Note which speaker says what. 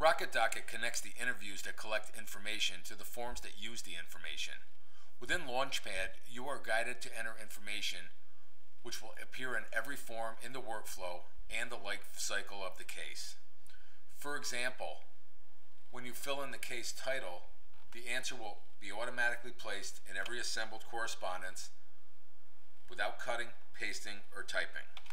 Speaker 1: Rocket Docket connects the interviews that collect information to the forms that use the information. Within Launchpad, you are guided to enter information which will appear in every form in the workflow and the life cycle of the case. For example, when you fill in the case title, the answer will be automatically placed in every assembled correspondence without cutting, pasting, or typing.